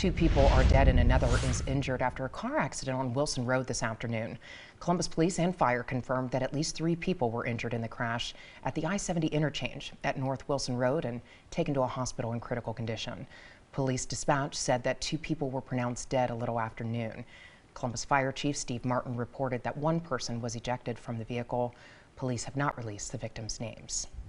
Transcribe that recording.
Two people are dead and another is injured after a car accident on Wilson Road this afternoon. Columbus Police and Fire confirmed that at least 3 people were injured in the crash at the I-70 interchange at North Wilson Road and taken to a hospital in critical condition. Police dispatch said that 2 people were pronounced dead a little after noon. Columbus Fire Chief Steve Martin reported that 1 person was ejected from the vehicle. Police have not released the victims' names.